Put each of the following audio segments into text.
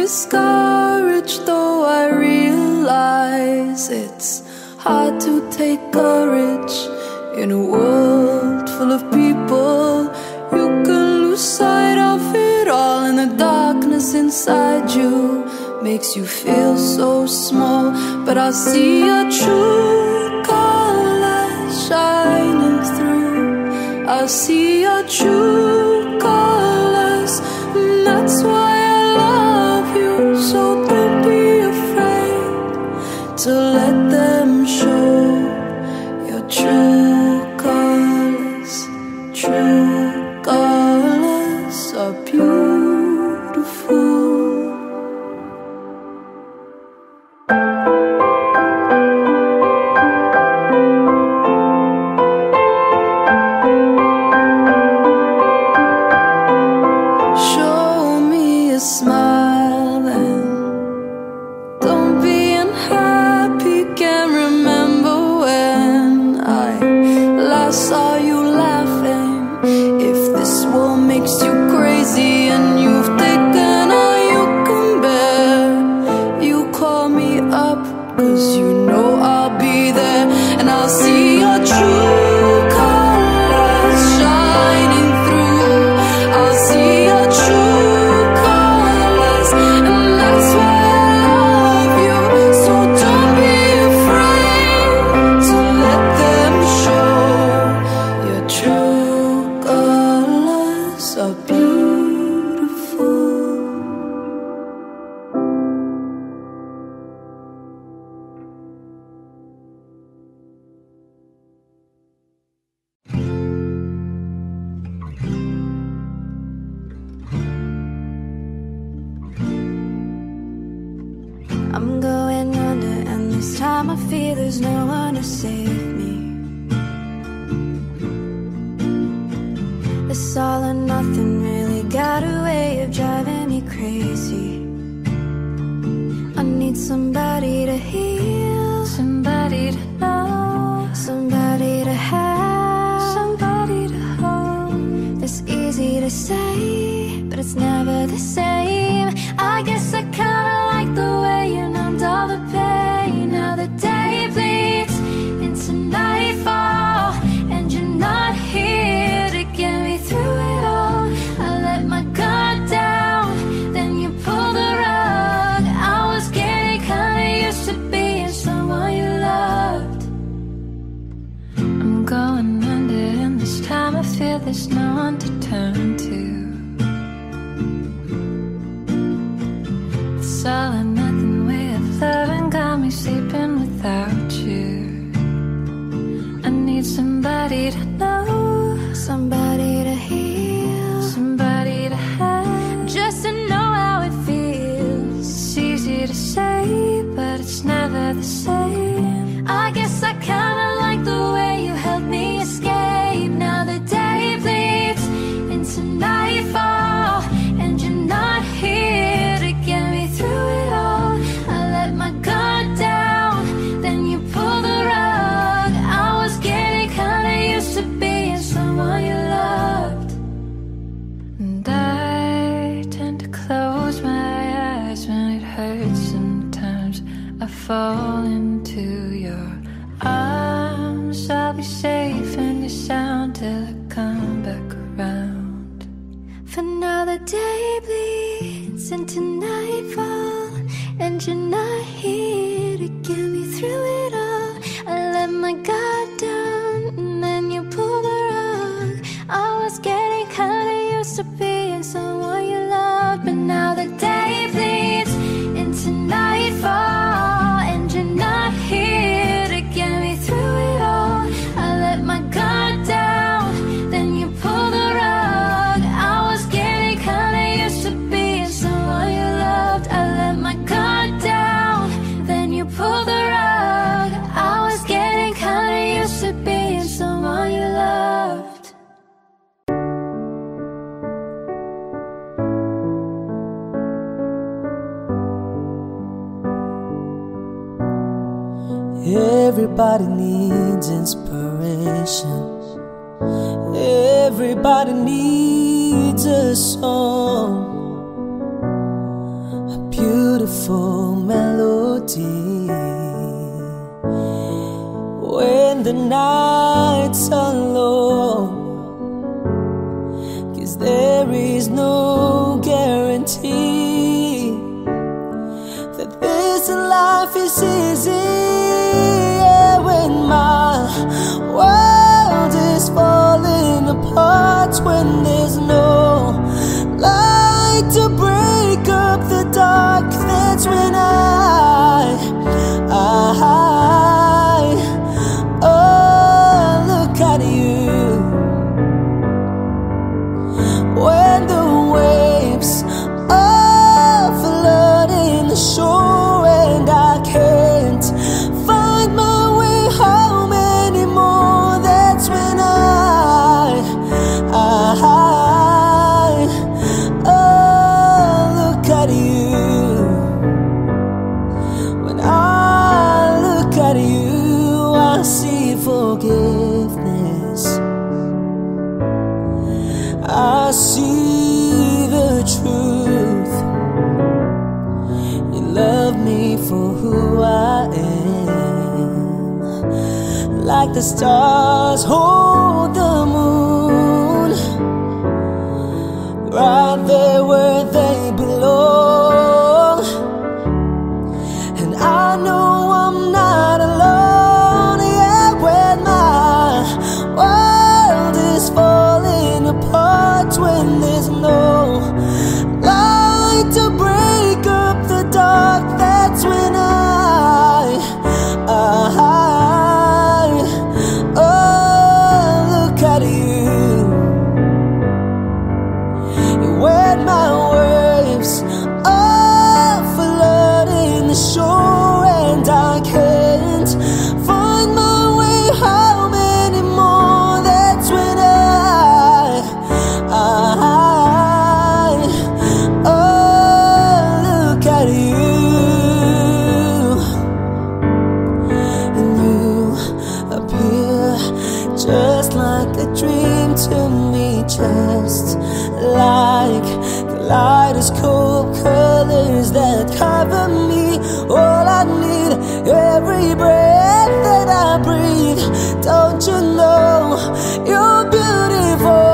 discouraged, though I realize it's hard to take courage in a world full of people. You can lose sight of it all, and the darkness inside you makes you feel so small. But I see your true colors shining through. I see your true colors, and that's why I love you. So don't be afraid to let them show your true colors. True colors are beautiful. Show me a smile then. Don't be unhappy. Can't remember when I last saw you laughing. If this world makes you crazy and you've taken all you can bear, you call me up, 'cause you know I'll be there. And I'll see your true colors shining through. I'll see your true colors, and that's why I love you. So don't be afraid to let them show your true colors are beautiful. I'm going under, and this time I feel there's no one to save me. This all or nothing really got a way of driving me crazy. I need somebody to heal, somebody to know, somebody to have, somebody to hold. It's easy to say, but it's never the same. I guess I kinda like the way you numbed all the pain. Now the day bleeds into nightfall, and you're not here to get me through it all. I let my guard down, then you pulled the rug. I was getting kinda used to being someone you loved. I'm going under, and this time I feel there's no one to turn to. This all or nothing way of loving got me sleeping without you. I need somebody to know, somebody to heal, somebody to have, just to know how it feels. It's easy to say, but it's never the same. I guess I kinda like the way you helped me escape. Now the day bleeds into nightfall, and you're not here to get me through it all. I let my guard down, then you pulled the rug. I was getting kinda used to being someone you loved. And I tend to close my eyes when it hurts. Sometimes I fall into your arms. I'll be safe in your sound till I come back around. For now the day bleeds into nightfall, and you're not here to get me through it all. I let my guard down, and then you pulled the rug. I was getting kinda used to being someone you loved. But now the day bleeds into nightfall, and you're not here to get me through it all. I let my guard down, then you pulled the rug. I was getting kinda used to being someone you loved. I let my guard down, then you pulled the rug. I was getting kinda used to being someone you loved. Everybody needs inspiration. Everybody needs a song, a beautiful melody. When the nights are long, 'cause there is no guarantee that this life is easy. Yeah, when my world is falling apart, when there's no light to break up the dark, that's when oh, look at you. When the waves are flooding the shore and I can't find my way home anymore, that's when oh, look at you. When I look at you, I see forgiveness. I see the truth. You love me for who I am, like the stars hold the moon, right there where they belong. And I know I'm not alone. Yeah, when my world is falling apart, when there's no light to break up the dark, that's when oh, look at you. When my waves are flooding the shore and I can't find my way home anymore, that's when oh, look at you. And you appear just like a dream to me, just like kaleidoscope colors that cover me. All I need, every breath that I breathe. Don't you know you're beautiful?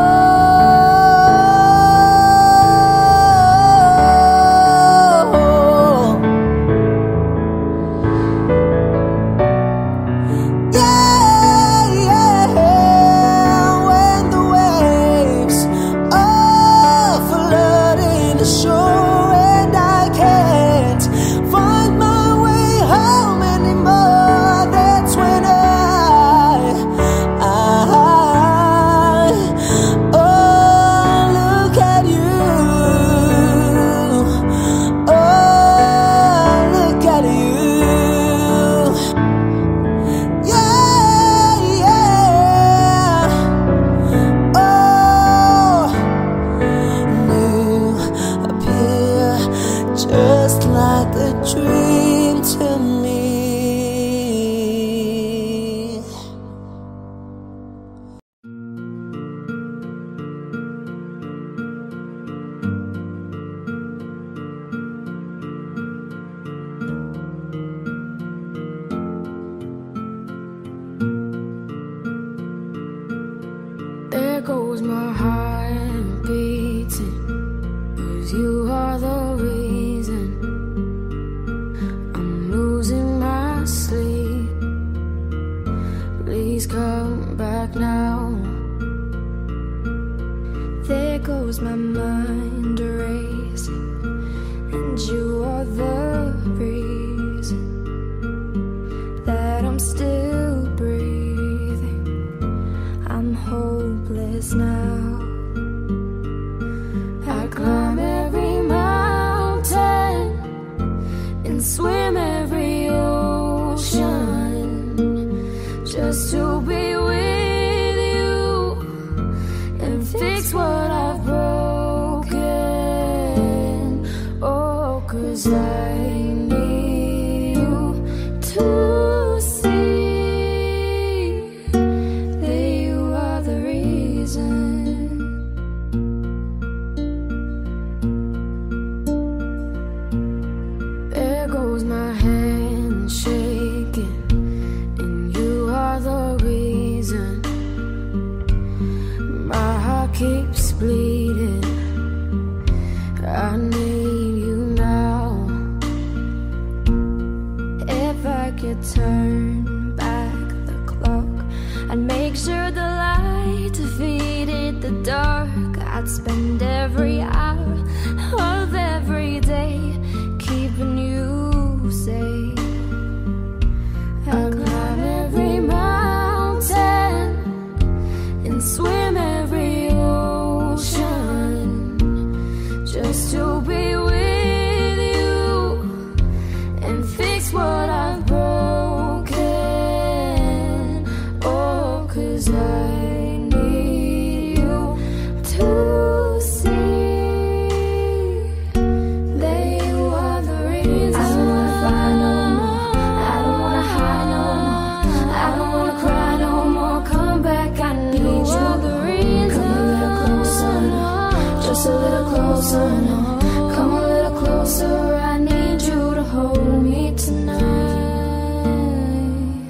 Just like a dream to me. There goes my heart beating, 'cause you are the reason I'm losing my sleep. Please come back now. There goes my mind racing, and you are the reason that I'm still breathing. I'm hopeless now. I climb every mountain and swim every ocean just to be with you and fix what I've broken. Oh, 'cause I need you to see that you are the reason. turn back the clock, I'd make sure the light defeated the dark. I'd spend every hour of every day keeping you safe. I'd climb every mountain and swim every ocean just to be with you and fix what I've broken. Oh, 'cause I need you to see that you are the reason. I don't wanna fight no more, I don't wanna hide no more, I don't wanna cry no more. Come back, I need you. Are the reason. Come a little closer, just a little closer. Come a little closer, I need you to hold me tonight.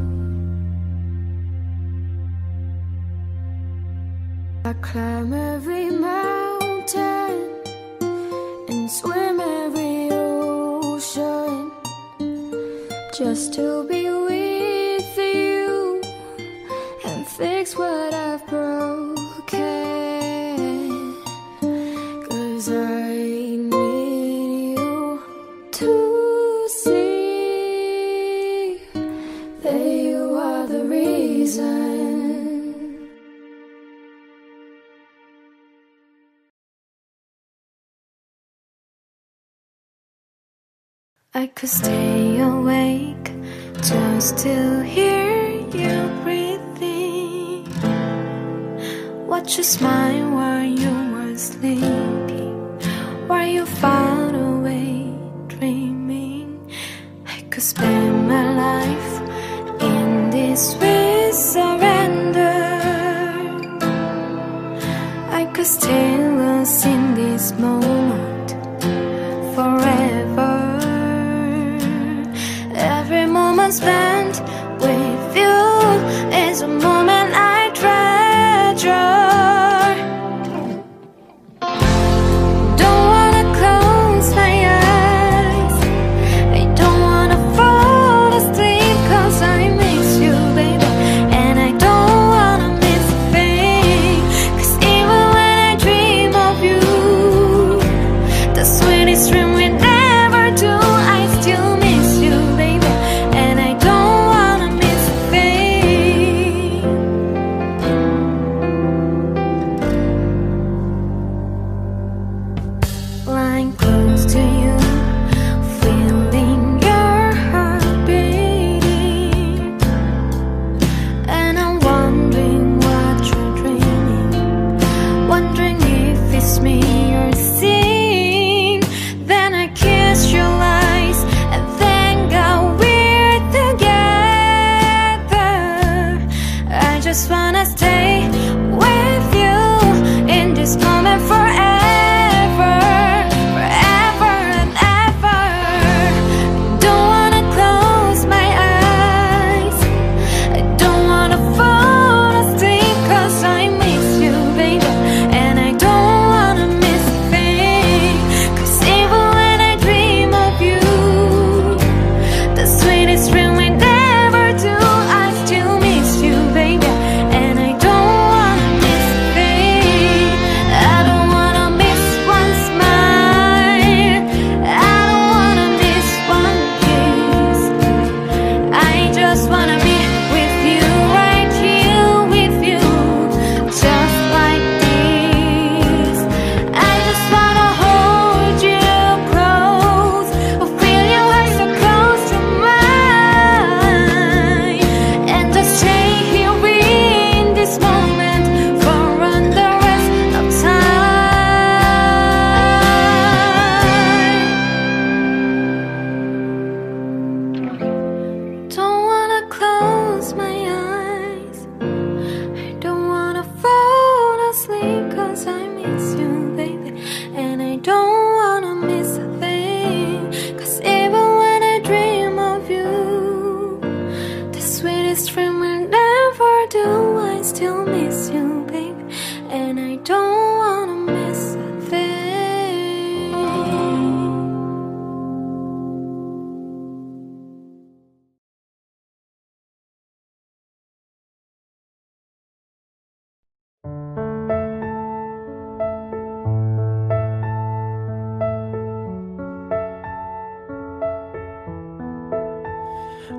I climb every mountain and swim every ocean just to be with you and fix what I've broken. 'Cause I need you to see that you are the reason. I could stay awake just to hear you breathing, watch you smile while you were sleeping, while you far away dreaming. I could spend my life in this with surrender. I could stay lost in this moment forever. Every moment spent with you is a moment I treasure. Don't wanna close my eyes, I don't wanna fall asleep, 'cause I miss you, baby, and I don't wanna miss a thing. 'Cause even when I dream of you, the sweetest dream we never do, I still miss you, baby, and I don't wanna miss a thing. Lying close to you, feeling your heart beating, and I'm wondering what you're dreaming, wondering if it's me you're seeing. Then I kiss your lies and thank God we're together. I just wanna stay with you in this moment forever, forever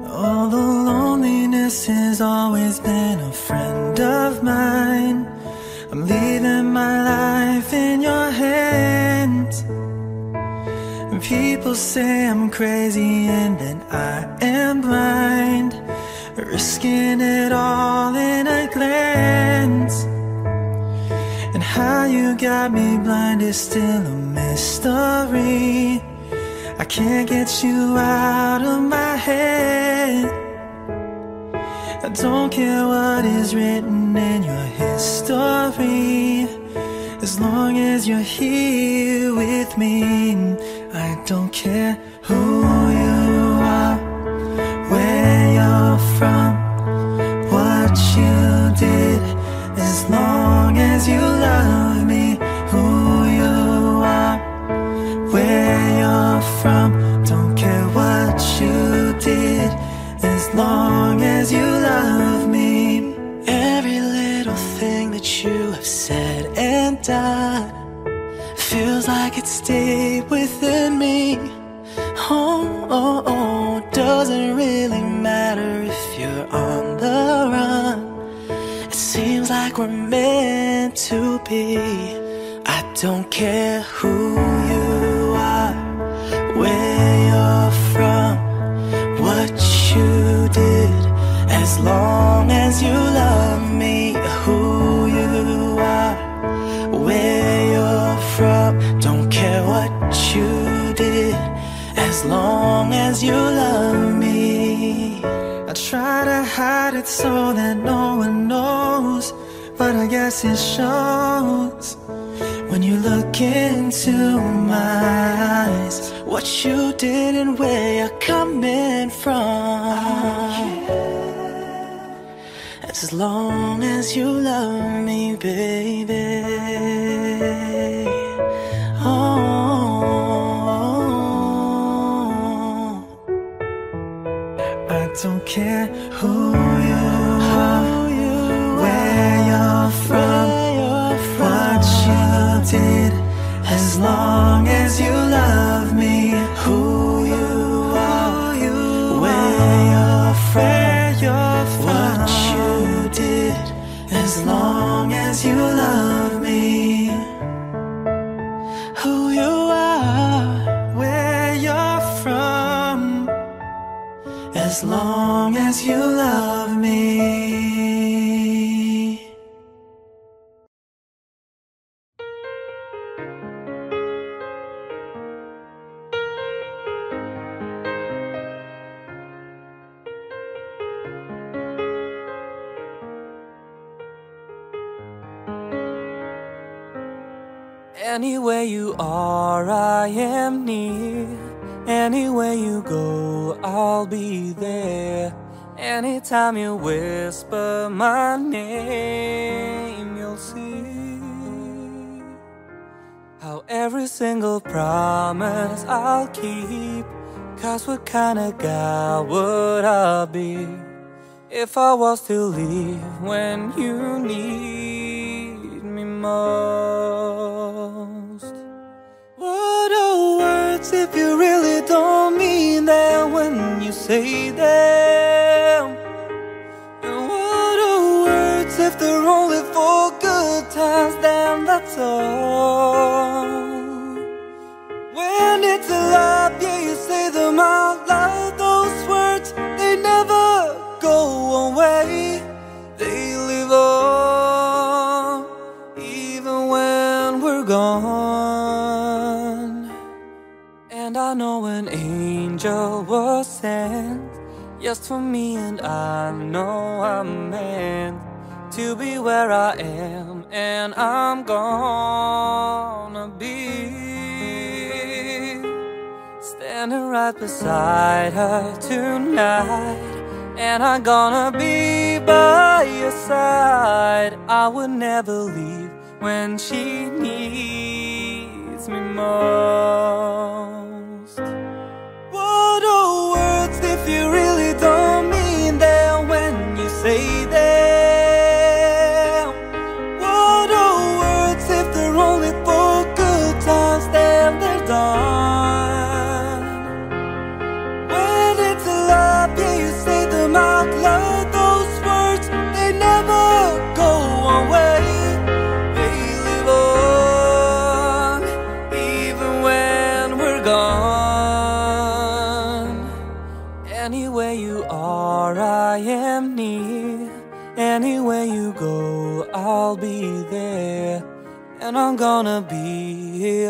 All the loneliness has always been a friend of mine. I'm leaving my life in your hands. And people say I'm crazy and that I am blind, risking it all in a glance. And how you got me blind is still a mystery. I can't get you out of my head. I don't care what is written in your history, as long as you're here with me. I don't care who you are, where you're from, what you did, as long as you love me. Who you are, where you're from, don't care what you did, as long as you love me. Every little thing that you have said and done feels like it stayed within me. Oh, doesn't really matter if you're on the run. It seems like we're meant to be. I don't care who you are, where you're from, what you did, as long as you love me. Who you are, where you're from, don't care what you did, as long as you love me. I try to hide it so that no one knows, but I guess it shows when you look into my eyes, what you did and where you're coming from. As long as you love me, baby. Oh, I don't care who you are, where you're from, what you did, as long as you love me. Who you are, where you're from, what you did, as long as you love me. Who you are, where you're from, as long as you love me. Anywhere you are, I am near. Anywhere you go, I'll be there. Anytime you whisper my name, you'll see how every single promise I'll keep. 'Cause what kind of guy would I be if I was to leave when you need me most? What are words if you really don't mean them when you say them? And what are words if they're only for good times? Then that's all. When it's a lie, yeah, you say them out loud. Those words, they never go away. They live on, even when we're gone. And I know an angel was sent just for me, and I know I'm meant to be where I am, and I'm gonna be standing right beside her tonight. And I'm gonna be by your side. I would never leave when she needs me most. What are words if you really don't mean them when you say them? What are words if they're only for good times? Then they're done. When it's a love, yeah, you say run. Anywhere you are, I am near. Anywhere you go, I'll be there. And I'm gonna be here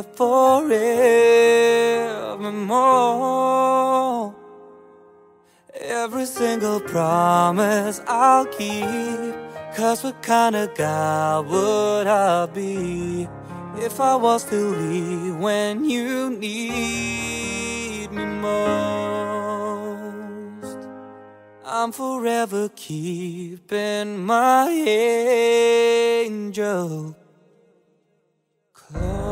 forevermore. Every single promise I'll keep. 'Cause what kind of guy would I be if I was to leave when you need me most? I'm forever keeping my angel close.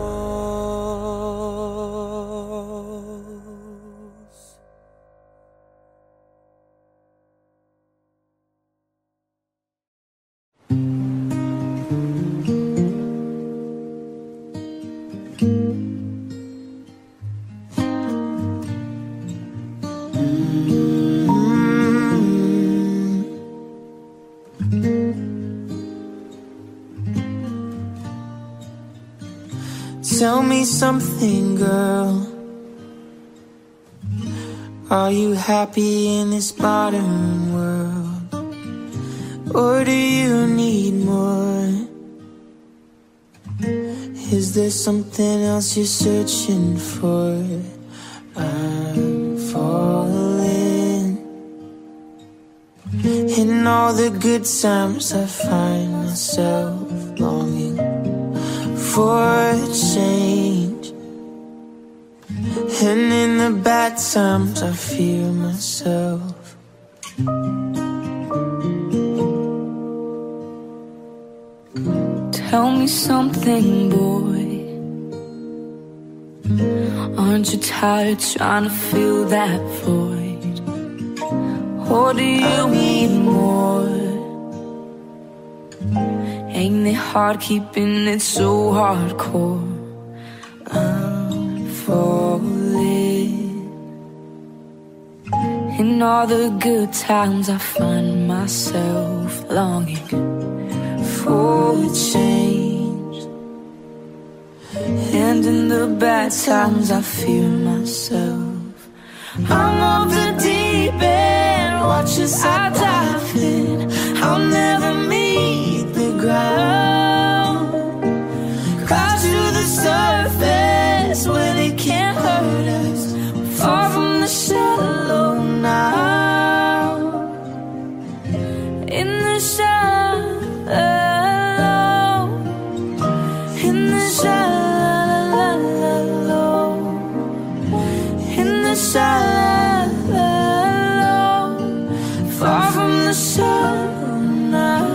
Tell me something, girl. Are you happy in this modern world? Or do you need more? Is there something else you're searching for? I'm falling. In all the good times I find myself longing for a change, and in the bad times I fear myself. Tell me something, boy. Aren't you tired trying to fill that void? Or do you need more? Ain't it hard keeping it so hardcore? I'm falling. In all the good times I find myself longing for change, and in the bad times I fear myself. I'm off the deep end, watch as I dive in. I'll never meet the ground. Crash to the surface where they can't hurt us. We're far from the shallow now. In the shallow, in the shallow, in the shallow, far from the shallow now.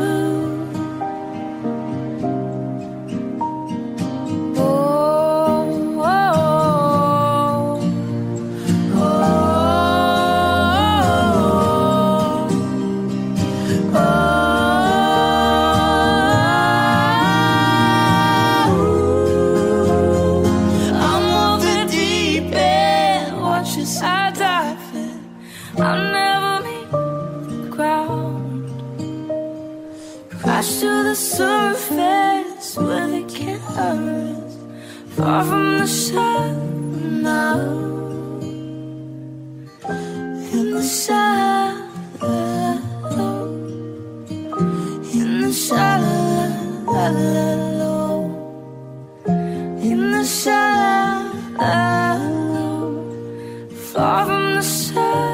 I'll never meet the ground. Crash to the surface where they can't hurt us. Far from the shallow, in the shallow, in the shallow, in the shallow, far from the shallow.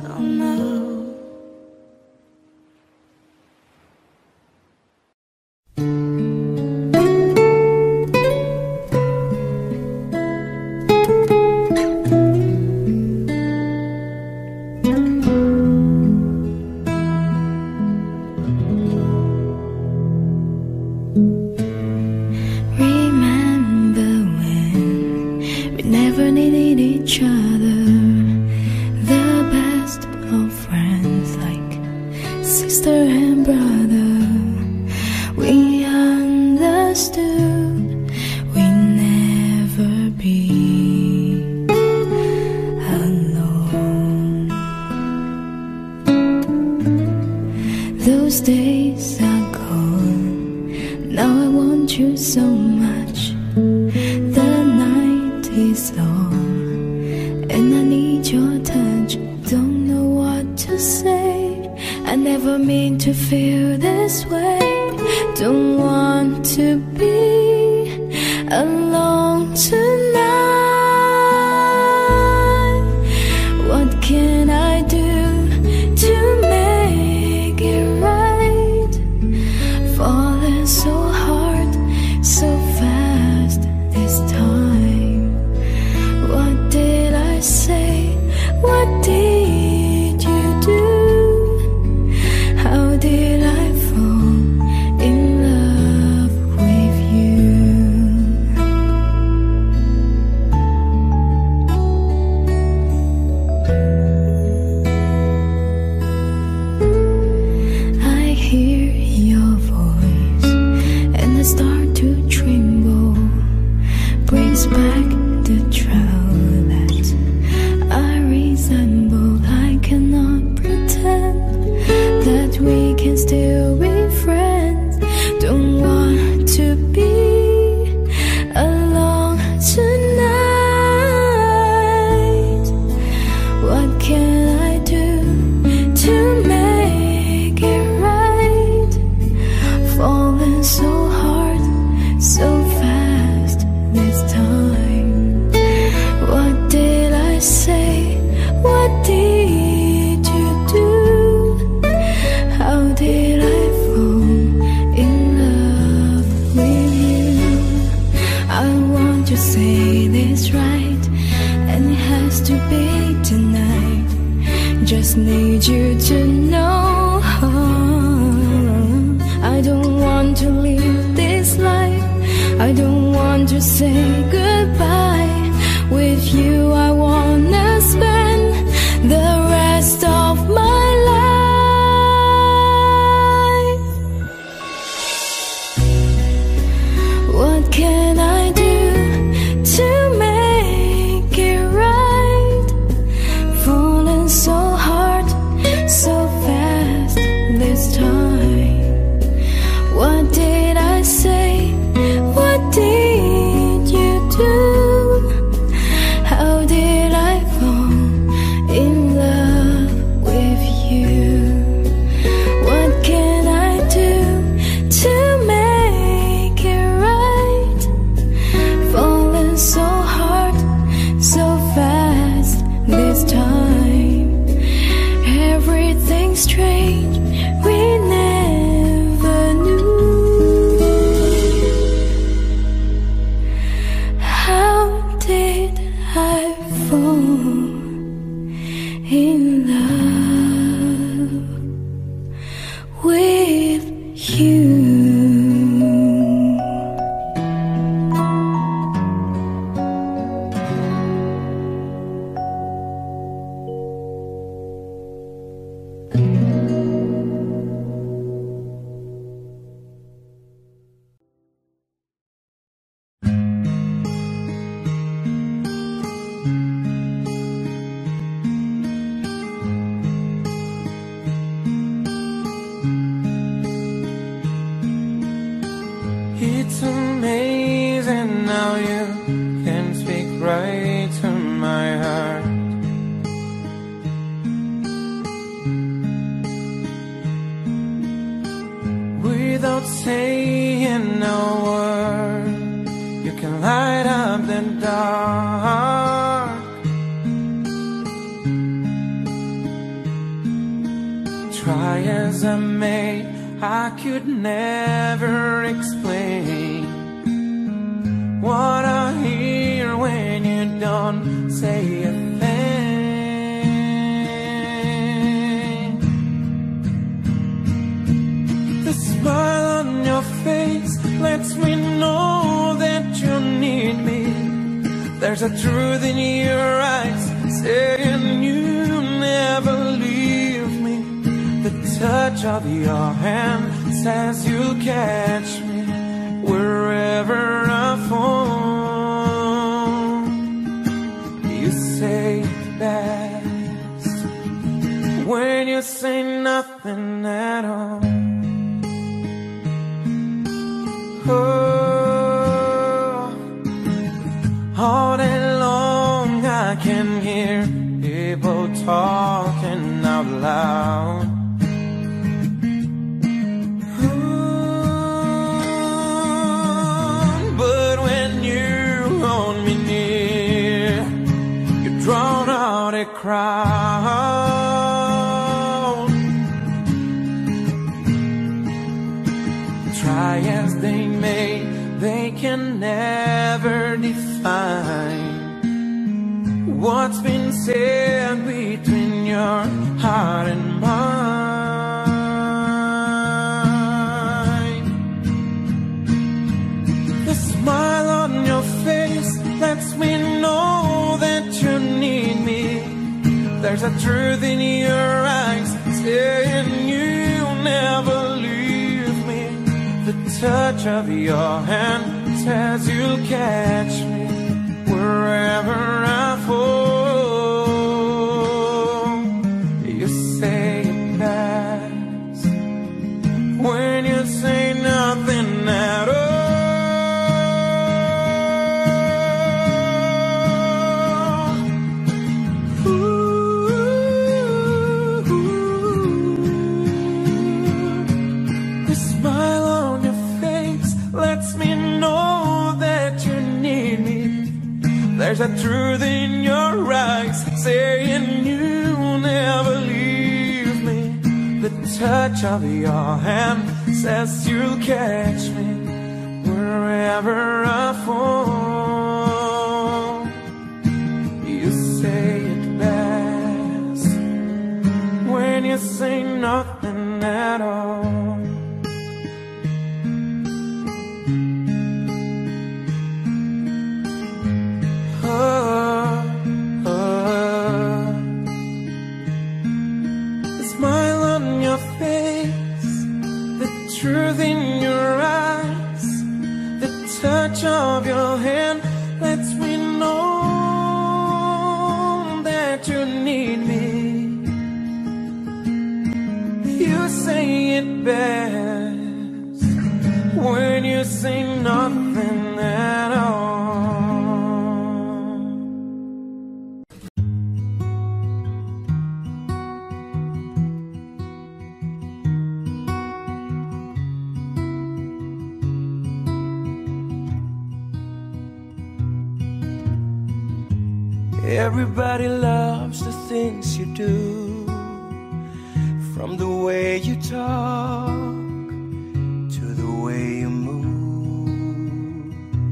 Remember when we never needed each other, the best of friends, like sister and brother. We understood we'd never be alone. Those days are gone. Now I want you so much. The night is long. and I need your touch. Don't know what to say. I never mean to feel this way. Don't want to be alone tonight. What can I do to make it right? Falling so hard, so fast this time. What did I say? What did you do? How did I fall in love with you? I hear your voice and I start to tremble. Brings back the child that I resemble. I cannot pretend that we can still be friends. Don't want to be alone tonight. What can I do to make it right? Falling so hard, so fast this time. What did I say? What did you do? How did I fall in love with you? I want to say this right, and it has to be tonight. Just need you to know I don't want to live this life. I don't want to say goodbye. With you I wanna spend the rest of my life. What can I do to make it right? Falling so hard, so fast this time. What did I say? What did you do? How did I fall in love with you? What can I do to make it right? Falling so hard, so fast this time. Everything's strange, we never knew. How did I fall in love with you? It's amazing how you can speak right to my heart. Without saying a word, you can light up the dark. Try as I may, I could never explain what I hear when you don't say a thing. The smile on your face lets me know that you need me. There's a truth in your eyes saying you never leave me. The touch of your hand says you'll catch me wherever I fall. You say it best when you say nothing at all. Oh, all day long I can can hear people talking out loud. But when you hold me near, you drown out a crowd. Try as they may, they can never define what's been said between your heart and mine. The smile on your face lets me know that you need me. There's a truth in your eyes saying you'll never leave me. The touch of your hand says you'll catch me wherever I fall. You say it best when you say nothing at all. The smile on your face lets me know that you need me. There's a truth in your eyes saying you'll never leave me. The touch of your hand says you'll catch me wherever I fall. You say it best when you say nothing at all. The smile on your face, the truth in your eyes, the touch of your hand lets me know that you need me. You say it best when you say nothing at all. Everybody loves the things you do, from the way you talk to the way you move.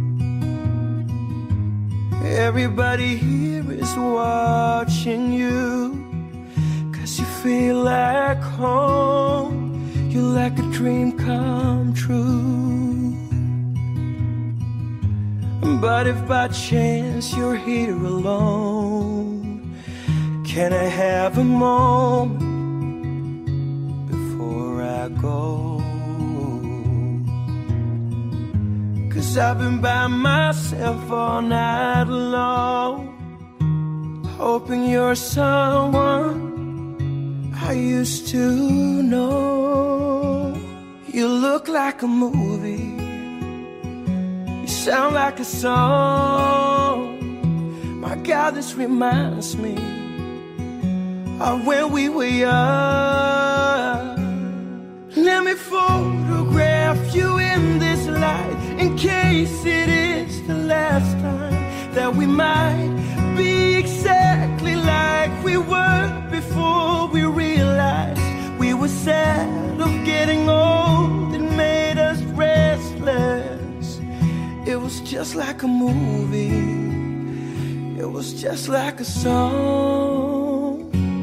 Everybody here is watching you, 'cause you feel like home. You're like a dream come true. But if by chance you're here alone, can I have a moment before I go? 'Cause I've been by myself all night long, hoping you're someone I used to know. You look like a movie, sound like a song. My God, this reminds me of when we were young. Let me photograph you in this light, in case it is the last time that we might be exactly like we were before we realized we were sad of getting old. It made us restless. It was just like a movie, it was just like a song.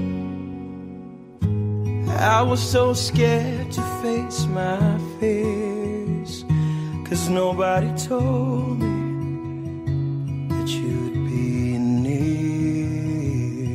I was so scared to face my fears, 'cause nobody told me that you'd be near.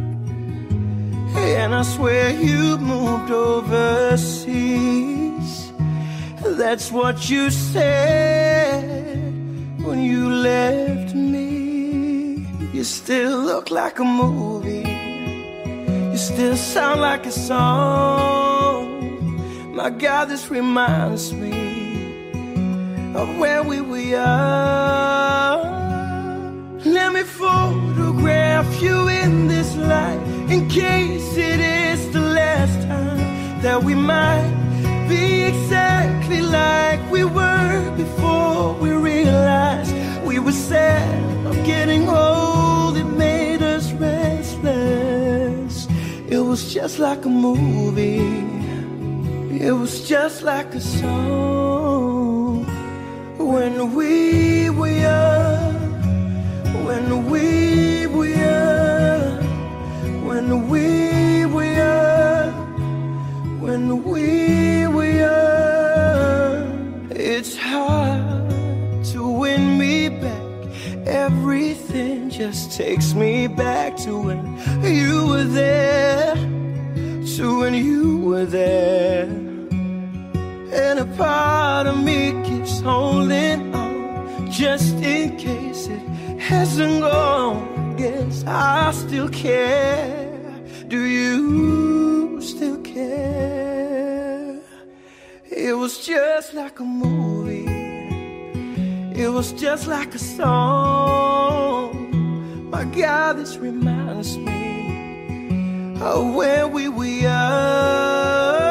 And I swear you moved overseas, that's what you said when you left me. You still look like a movie, you still sound like a song. My God, this reminds me of when we were young. Let me photograph you in this light, in case it is the last time that we might be exactly like we were before we realized we were sad of getting old. It made us restless. It was just like a movie. It was just like a song. When we were young, when we were young, when we were young, when we were young. It's hard to win me back. Everything just takes me back to when you were there, to when you were there. And a part of me keeps holding on, just in case it hasn't gone. Guess I still care. Do you still care? It was just like a movie. It was just like a song. My God, this reminds me of when we were young.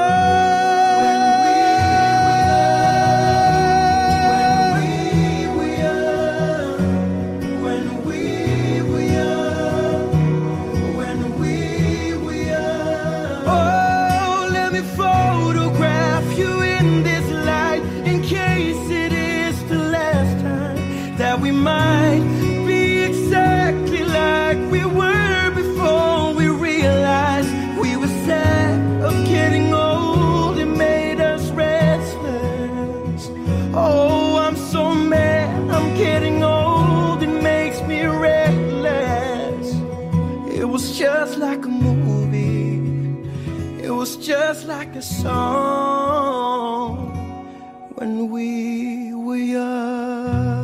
We might be exactly like we were before we realized we were sad of getting old. It made us restless. Oh, I'm so mad I'm getting old. It makes me reckless. It was just like a movie. It was just like a song. When we were young.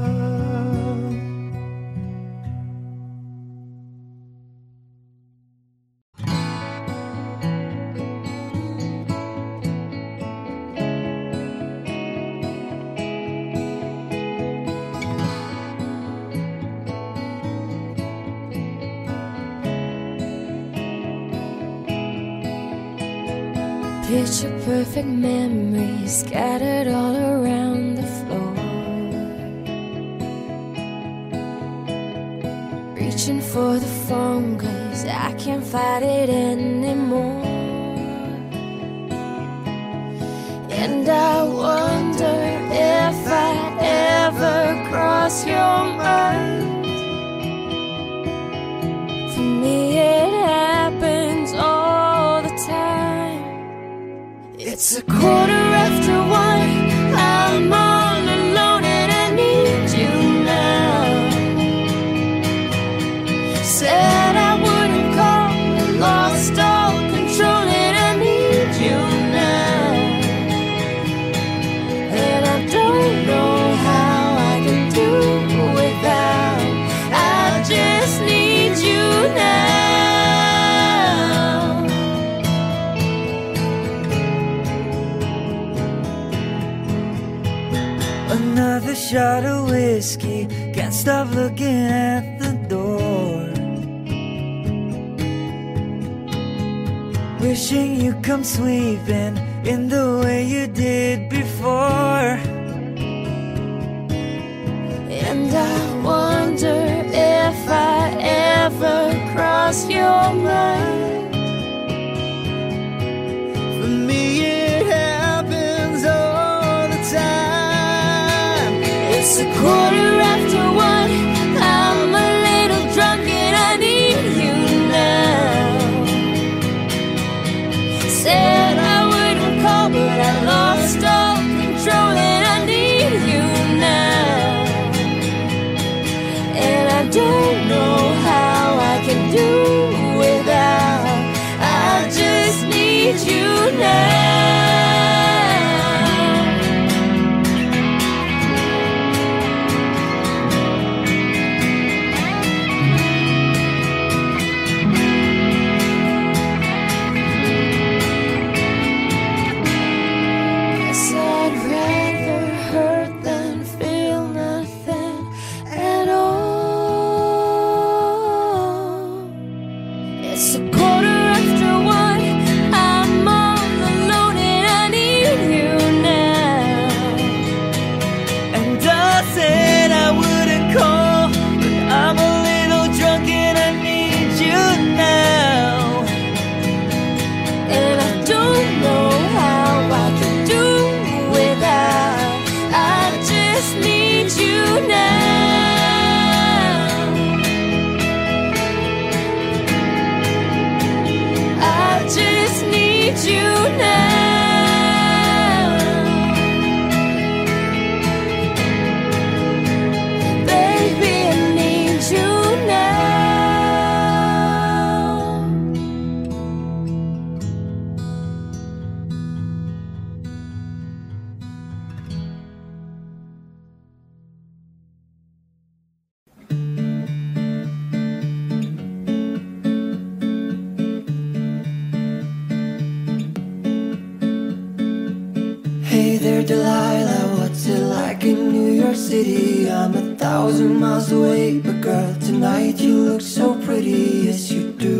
Picture perfect memories scattered all around the floor. Reaching for the phone 'cause I can't fight it anymore. And I wonder if I'd ever cross your mind. For me it happens all the time. It's 1:15. I'm all alone and I need you now. Said I wouldn't call, I lost all control and I need you now. And I don't know how I can do without. I just need you now. Another shot of whiskey, can't stop looking at the door. Wishing you'd come sweeping in the way you did before. And I wonder if I ever cross your mind. For me it happens all the time. It's 1:15. I'm a little drunk and I need you now. Said I wouldn't call, but I lost all control and I need you now. And I don't know how I can do without. I just need you now. It's 1:15. I'm all alone and I need you now. And I said I wouldn't call, but I'm a little drunk and I need you now. And I don't know how I can do without. I just need you now. I just need you now. Baby, I need you now. Hey there, Delilah, what's it like in New York City? I'm 1,000 miles away, but girl, tonight you look so pretty, yes you do.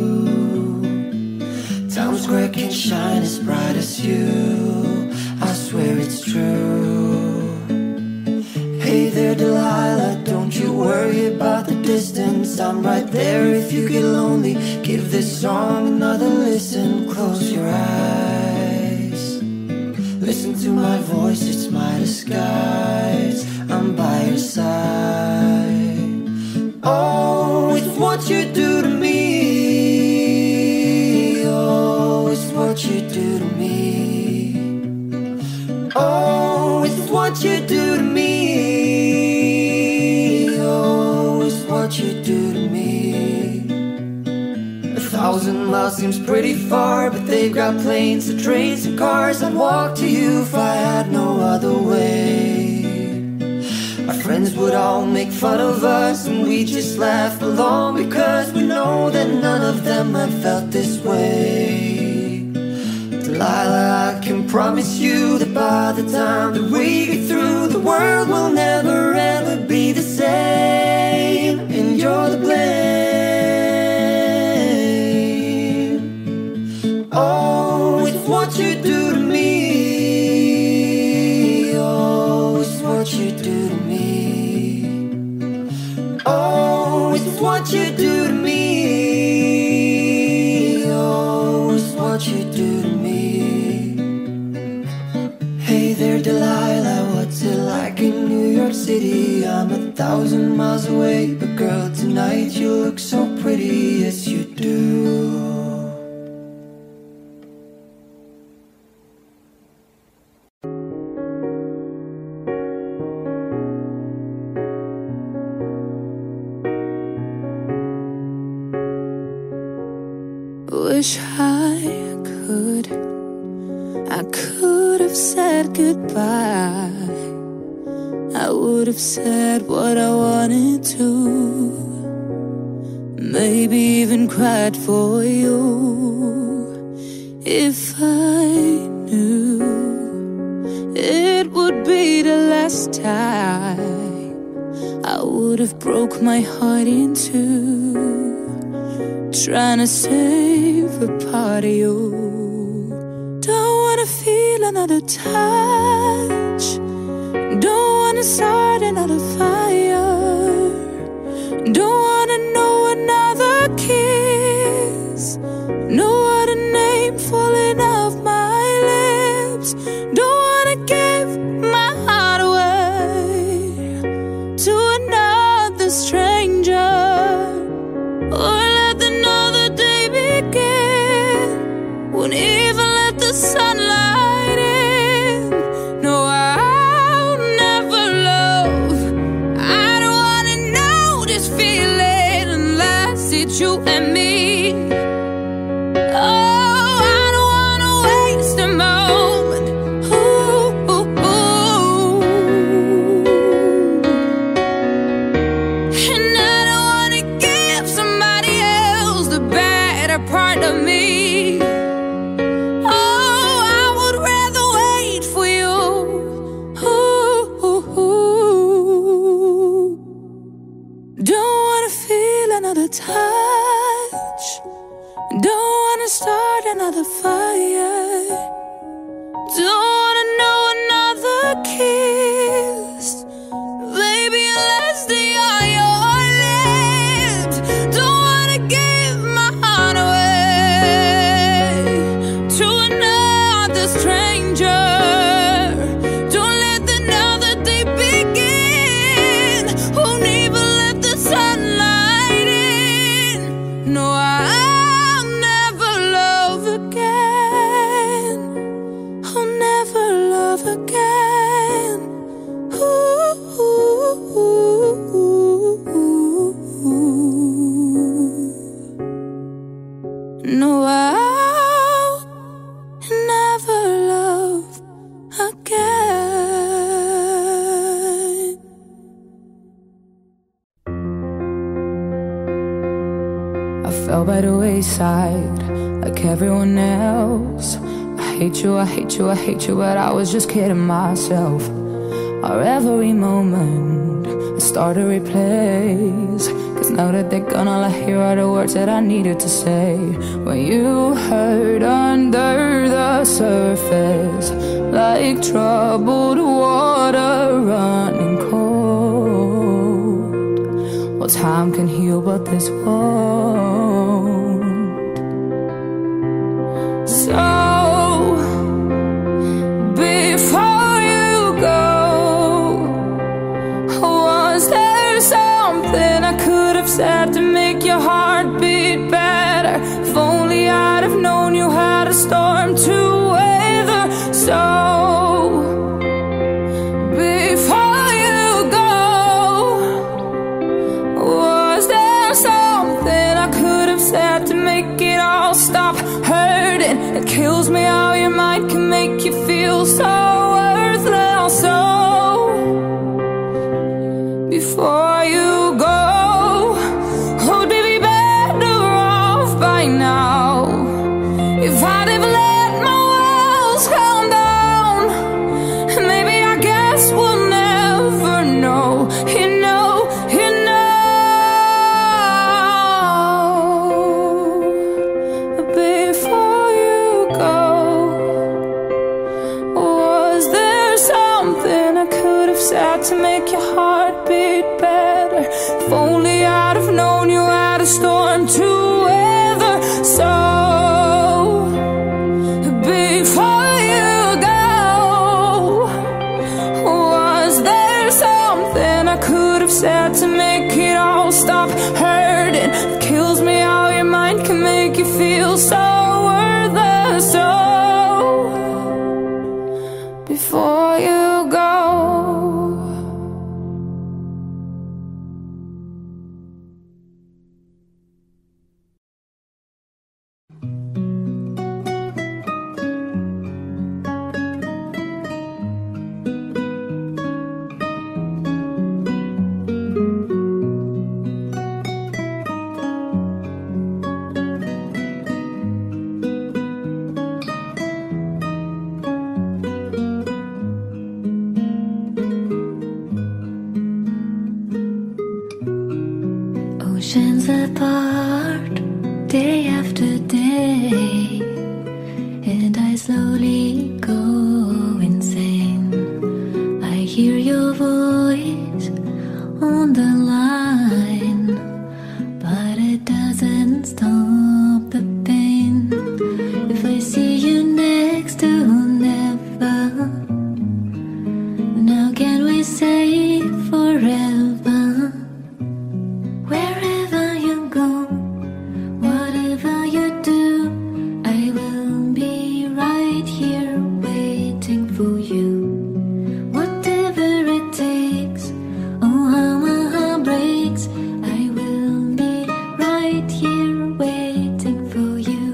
Times Square can't shine as bright as you, I swear it's true. Hey there, Delilah, don't you worry about the distance. I'm right there if you get lonely. Give this song another listen, close your eyes. Listen to my voice, it's my disguise. I'm by your side. Oh, it's what you do to me. Oh, it's what you do to me. Oh, it's what you do to me. Oh, it's what you do to me. 1,000 miles seems pretty far, but they've got planes and trains and cars. I'd walk to you if I had no other way. Our friends would all make fun of us, and we just laugh along, because we know that none of them have felt this way. Delilah, I can promise you that by the time that we get through, the world will never ever be the same, and you're the blame. Oh, it's what you do to me. Oh, it's what you do to me. Oh, it's what you do to me. Oh, it's what you do to me. Hey there, Delilah, what's it like in New York City? I'm 1,000 miles away, but girl, tonight you look so pretty, yes you do. Wish I could have said goodbye. I would have said what I wanted to, maybe even cried for you. If I knew it would be the last time, I would have broke my heart in two, trying to save a part of you. Don't wanna feel another touch, don't wanna start another fire, don't wanna know another kiss, no other name falling off my lips. Don't wanna give my heart away to another stranger, or let another day begin. Won't even let the sunlight in. No, I'll never love. I don't wanna know this feeling unless it's you and me. Oh, I don't wanna waste a moment. Ooh, ooh, ooh. And I don't wanna give somebody else the better part of me. Touch, Don't wanna start another fire. Don't wanna know another kiss. Baby, unless they are your lips. Don't wanna give my heart away to another stranger. Don't let another day begin. Won't even let the sunlight in. No, I'll never love again. I'll never love again. No, I'll never love again. I fell by the wayside like everyone else. I hate you, I hate you, I hate you, but I was just kidding myself. Our every moment I start to replace, cause now that they're gone, all I hear are the words that I needed to say. When you hurt under the surface, like troubled water running cold. Well, time can heal, but this won't. So before you go, was there something I could have said to make your heart beat better? If only I'd have known you had a storm to weather. So before you go, was there something I could have said to make it all stop hurting? It kills me how your mind can make you feel so worthless. So before you go, would we be better off by now if I'd have let my walls calm down? Maybe I guess we'll never know. You know, you know. Before you go, was there something I could have said to make your heart beat better? If only I'd have known you had a storm to weather. So before you go, was there something I could have said to make it all stop hurting? It kills me how your mind can make you feel so worthless. So before you go. Oceans apart, day after day, and I slowly go insane. I hear your voice on the line, but it doesn't stop the pain. If I see you next to never, now can we say forever? Wherever you go, whatever you do, I will be right here waiting for you. Whatever it takes, oh how my heart breaks, I will be right here waiting for you.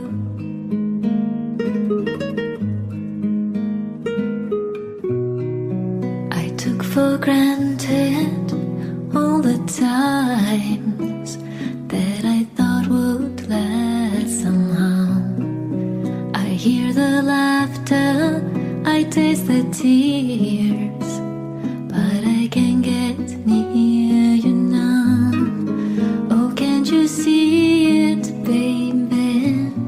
I took for granted all the times that I thought would last somehow. I hear the laughter, I taste the tears, but I can't get near you now. Oh, can't you see it, baby?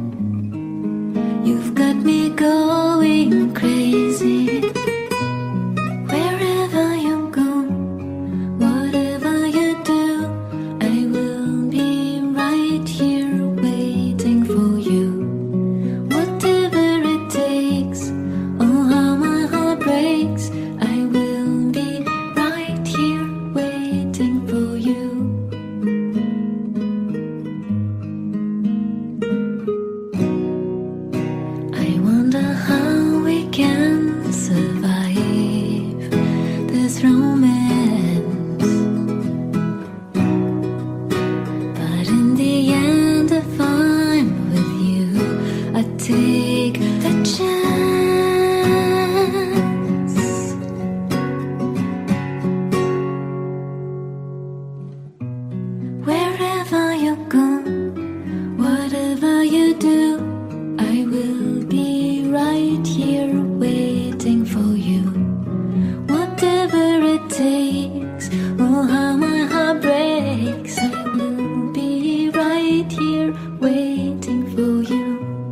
you do, I will be right here waiting for you. Whatever it takes, oh how my heart breaks, I will be right here waiting for you.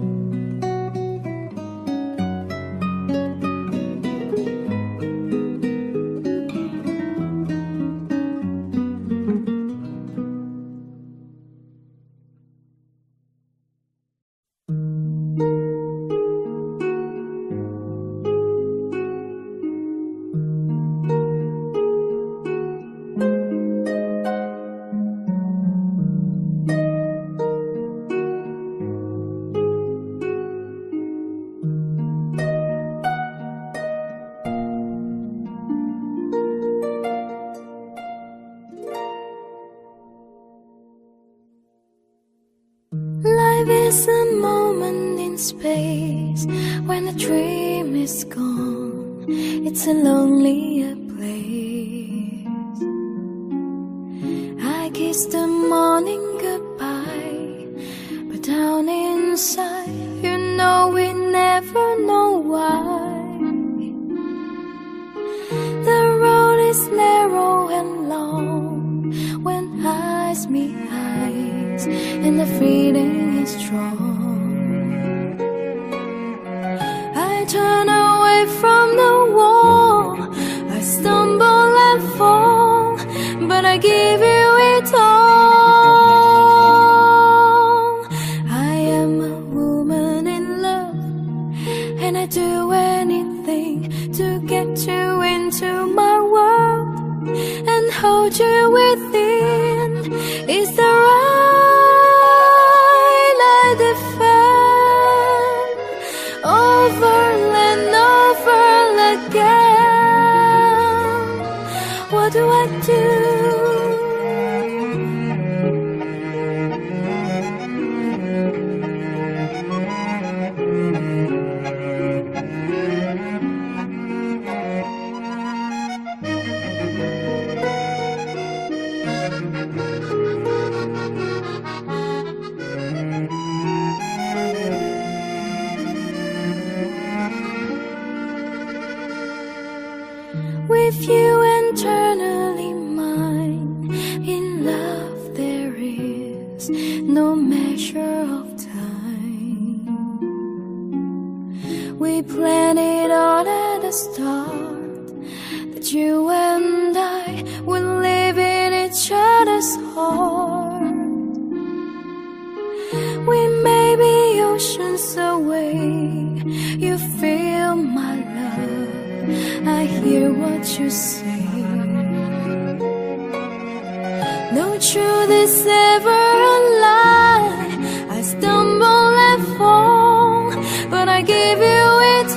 Life is a moment in space when a dream is gone. It's a lonelier place. I kiss the morning goodbye, but down inside, you know we never know why. The road is narrow and long when eyes meet eyes, and the feeling is strong. I turn away from the wall, I stumble and fall, but I give you it all. I am a woman in love, and I do anything to get you into my world and hold you within. Is the right I defend over and over again? What do I do? With you eternally mine, in love there is no measure of time. We planned it all at the start, that you and I would live in each other's heart. We may be oceans away, you feel my love, I hear what you say. No truth is ever a lie, I stumble and fall, but I give you it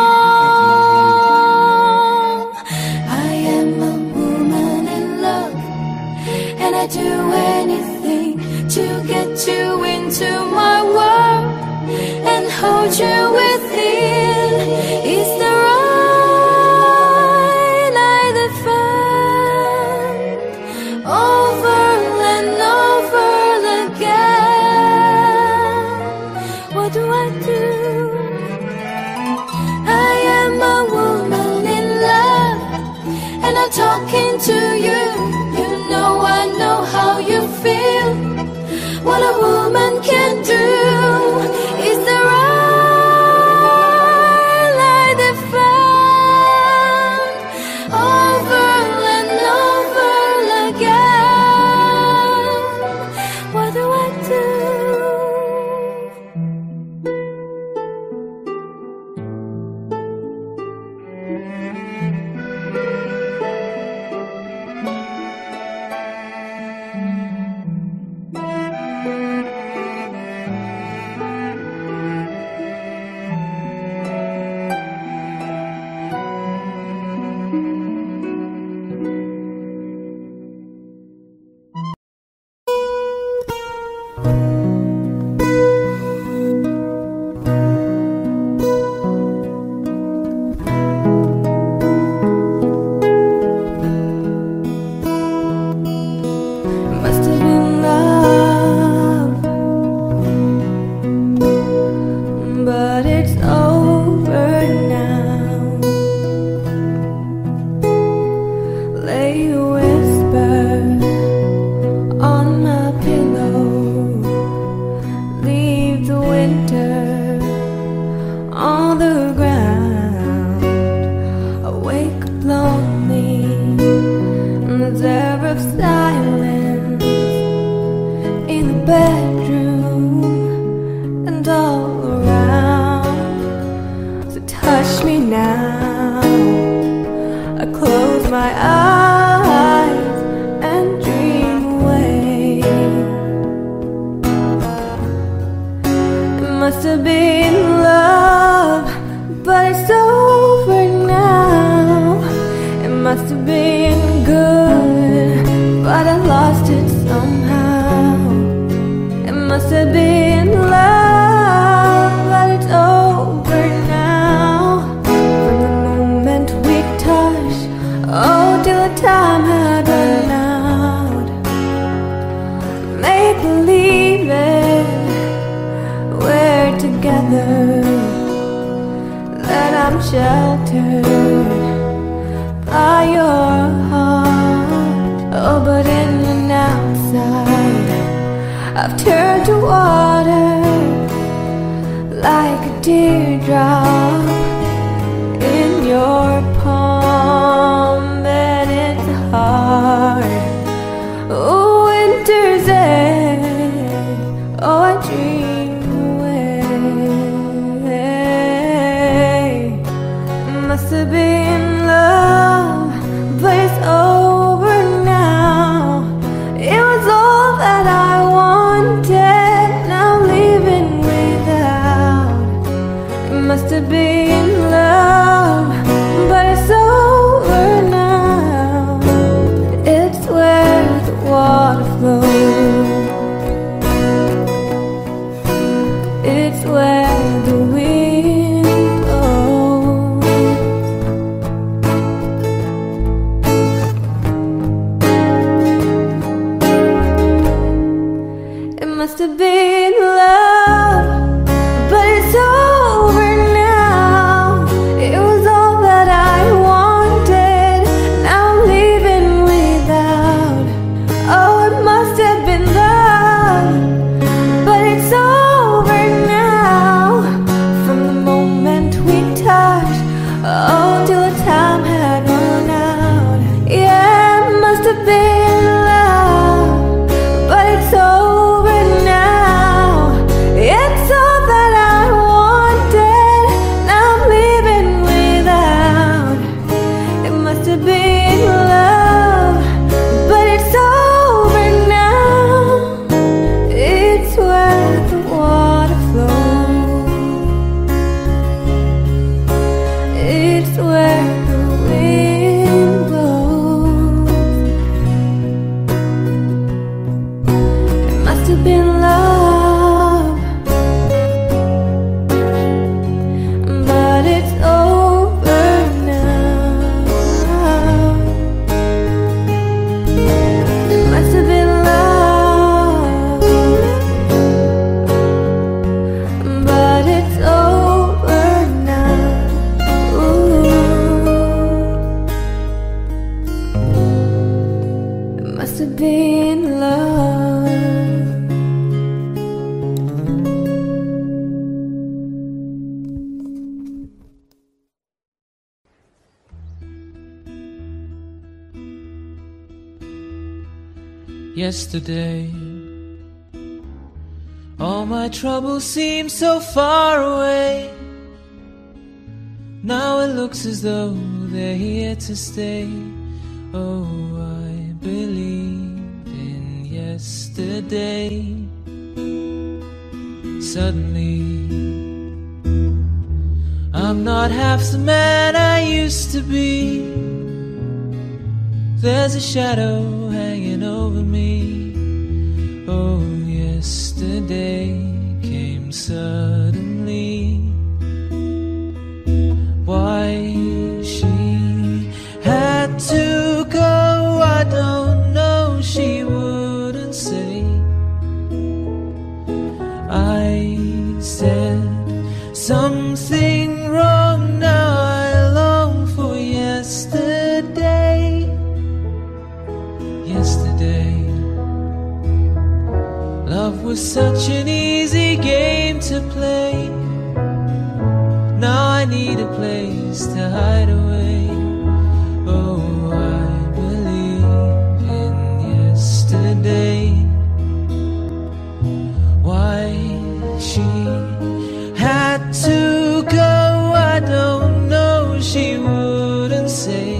all. I am a woman in love, and I do anything to get you into my world and hold you within. Is the right I defend over and over again? What do I do? I am a woman in love, and I'm talking to you. You know I know how you feel. What a woman can do is the right must have been love, but it's over now. It must have been good, but I lost it somehow. It must have been love, but it's over now. From the moment we touched, oh, till the time had run out. Make believe it, we're together, that I'm sheltered by your heart. Oh, but in and outside, I've turned to water, like a teardrop in your palm. And it's hard, oh, winter's end, oh, I dream away. Must have been love, but it's over now. It was all that I wanted, now I'm leaving without. It must have been love, but it's over now. It's where the water flows, it's where the wind blows. It must have been love, but it's over now. It was all that I wanted, now I'm leaving without. Oh, it must have been love, but it's over now. From the moment we touched, oh, till the time had run out. Yeah, it must have been love, but it's over now. It's all that I wanted, now I'm leaving without. It must have been love, but it's over now. It's where the water flows, it's where the wind blows. It must have been love, but it's over now. It must have been love, but it's over now. Ooh. It must have been love. Yesterday, all my troubles seem so far away. Now it looks as though they're here to stay. Oh, I believed in yesterday. Suddenly, I'm not half the man I used to be. There's a shadow hanging over me. Oh, yesterday came suddenly. Why she had to go, I don't know, she wouldn't say. I said something wrong, now I long for yesterday. Yesterday, love was such an easy game to play. Now I need a place to hide away. Oh, I believe in yesterday. Why she had to go, I don't know, she wouldn't say.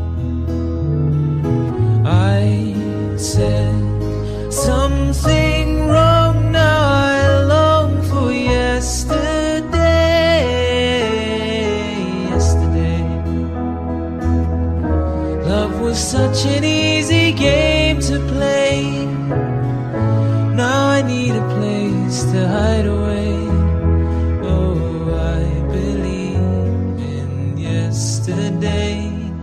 I said something wrong, now I long for yesterday. away. Oh, I believe in yesterday.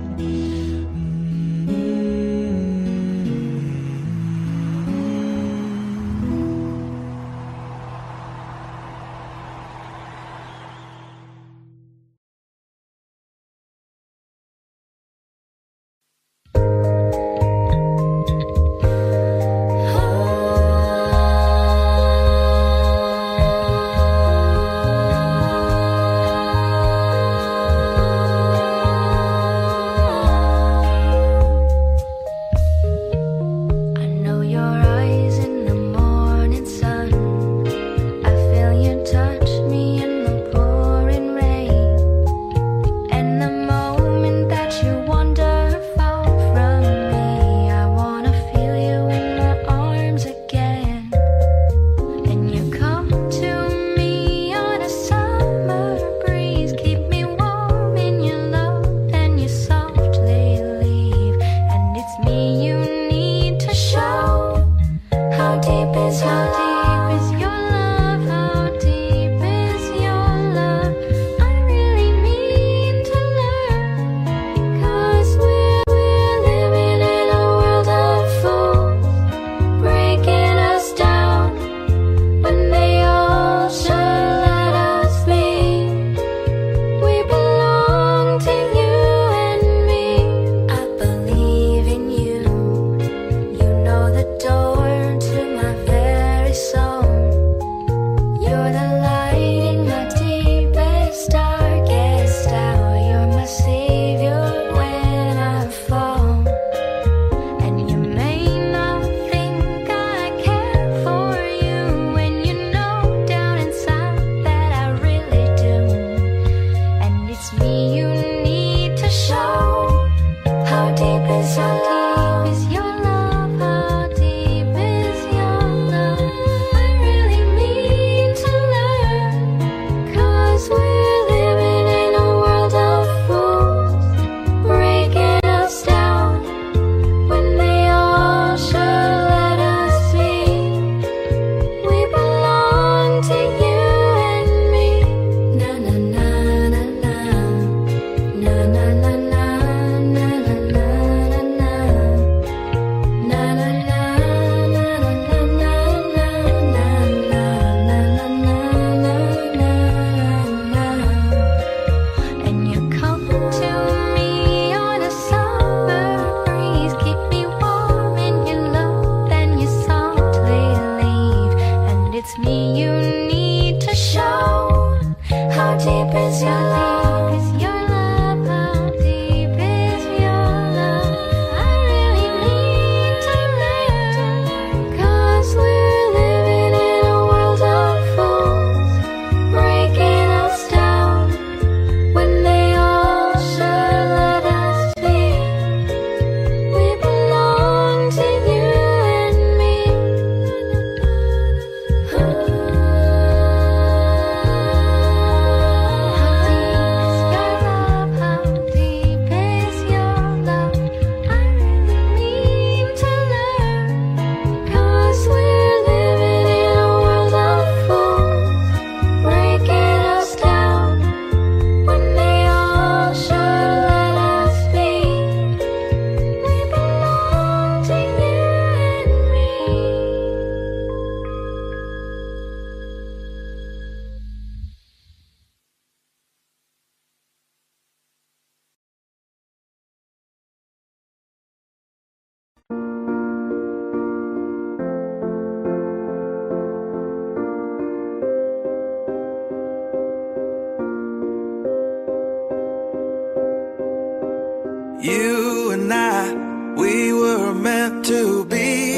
You and I, we were meant to be.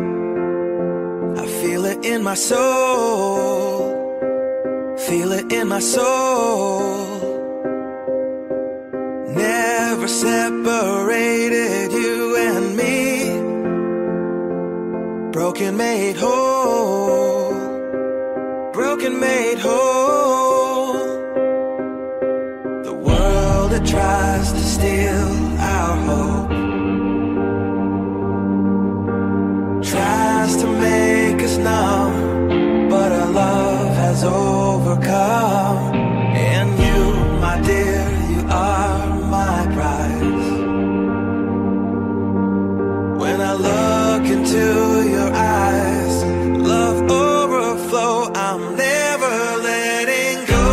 I feel it in my soul, feel it in my soul. Never separated, you and me. Broken made whole, broken made whole. The world that tries to steal our hope tries to make us numb, but our love has overcome. And you, my dear, you are my prize. When I look into your eyes, love overflow, I'm never letting go.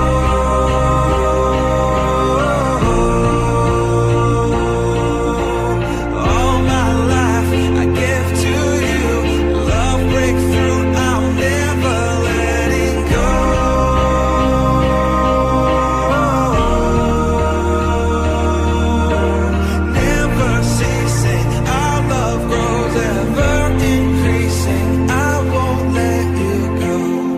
All my life I give to you, love breakthrough, I'm never letting go. Never ceasing, our love grows ever increasing, I won't let you go.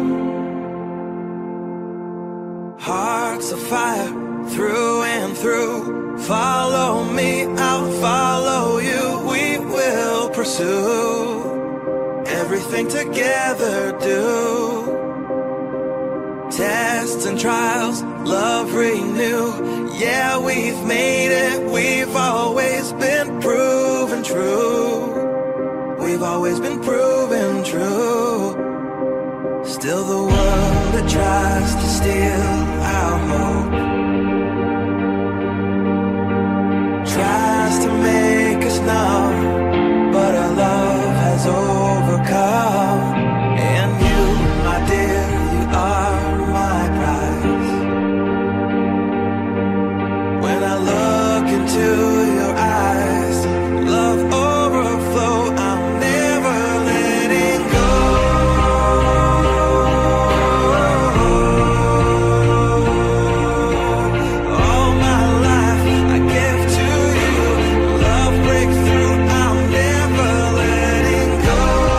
Hearts of fire, through and through. Follow me, I'll follow you. We will pursue everything together, do. Tests and trials, love renew. Yeah, we've made it, we've always been proven true. We've always been proven true. Still the world that tries to steal our hope, tries to make us numb, but our love has overcome. And you, my dear, you are my prize. When I look into your eyes, love overflow, I'm never letting go. All my life I give to you, love breakthrough, I'm never letting go.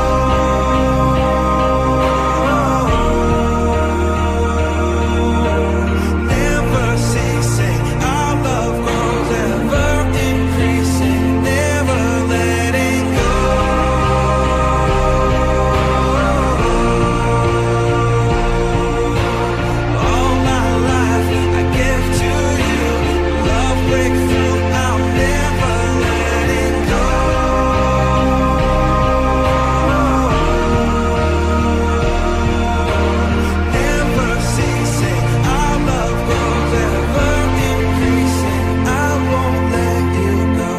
Never ceasing, our love grows ever increasing, never letting go. All my life I give to you, love breakthrough, I'm never letting go. Never ceasing, our love grows ever increasing, I won't let you go.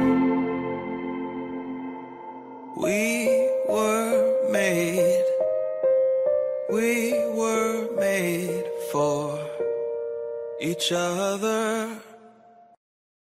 We were made for each other.